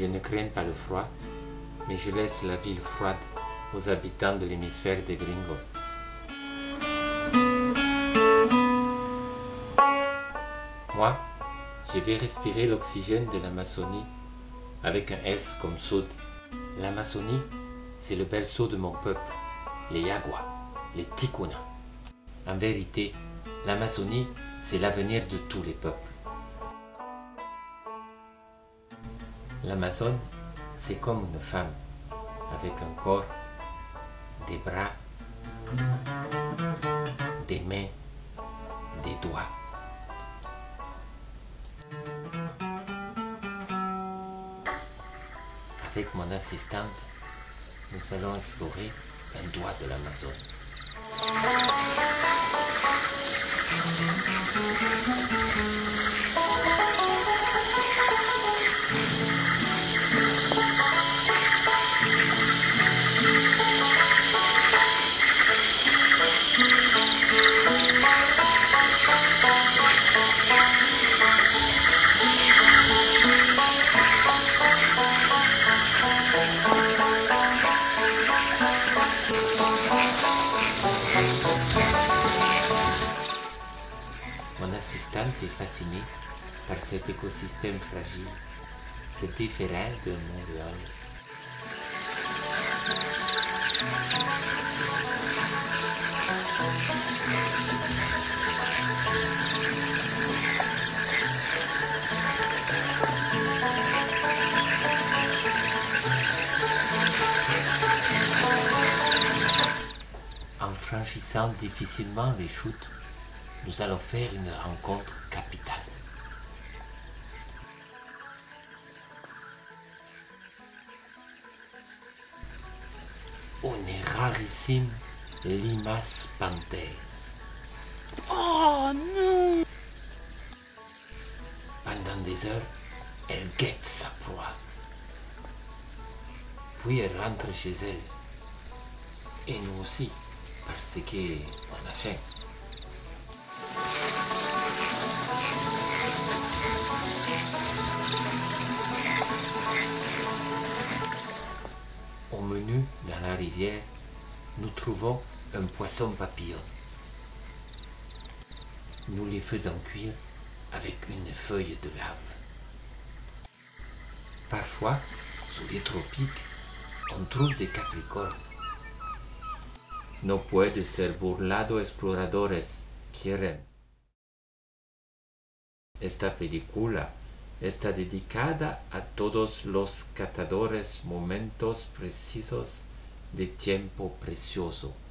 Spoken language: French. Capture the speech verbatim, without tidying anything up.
Je ne crains pas le froid, mais je laisse la ville froide aux habitants de l'hémisphère des gringos. Moi, je vais respirer l'oxygène de l'Amazonie avec un S comme Sud. L'Amazonie, c'est le berceau de mon peuple, les Yaguas, les Ticuna. En vérité, l'Amazonie, c'est l'avenir de tous les peuples. L'Amazone, c'est comme une femme, avec un corps, des bras, des mains, des doigts. Avec mon assistante, nous allons explorer un doigt de l'Amazone. Mon assistante est fascinée par cet écosystème fragile. C'est différent de Montréal. En franchissant difficilement les chutes, nous allons faire une rencontre capitale. Une rarissime limace panthère. Oh non! Pendant des heures, elle guette sa proie. Puis elle rentre chez elle. Et nous aussi, parce qu'on a faim. Au menu, dans la rivière, nous trouvons un poisson papillon. Nous les faisons cuire avec une feuille de lave. Parfois, sous les tropiques, on trouve des capricornes. No puede ser burlado, exploradores quieren. Esta película está dedicada a todos los catadores momentos precisos de tiempo precioso.